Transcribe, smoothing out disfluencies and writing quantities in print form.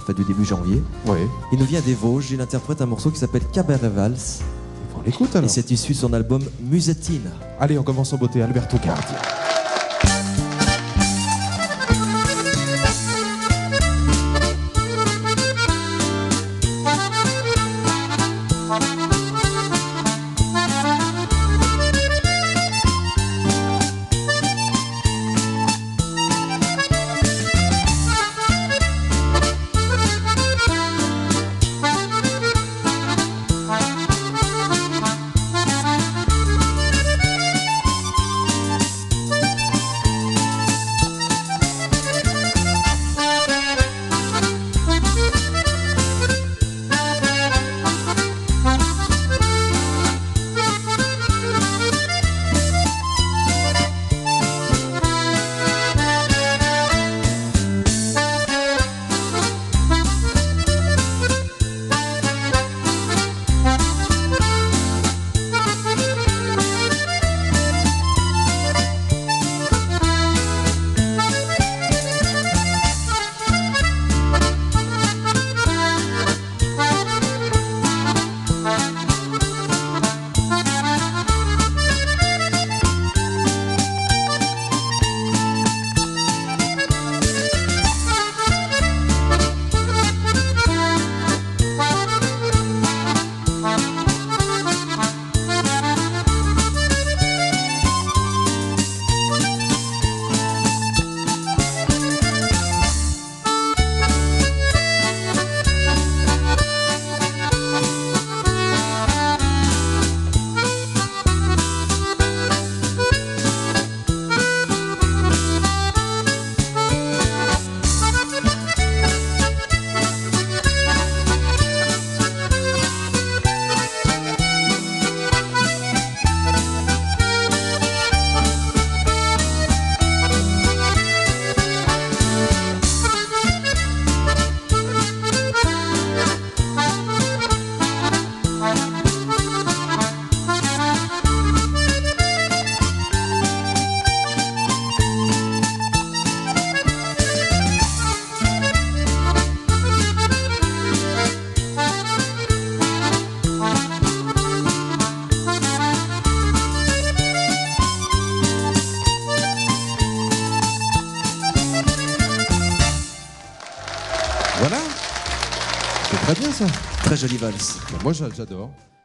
fait du début janvier. Oui. Il nous vient des Vosges, il interprète un morceau qui s'appelle Cabaret Vals. On l'écoute Et alors. c'est issu de son album Musettina. Allez, on commence en beauté. Alberto Cardi. Voilà. C'est très bien ça. Très jolie valse. Moi j'adore.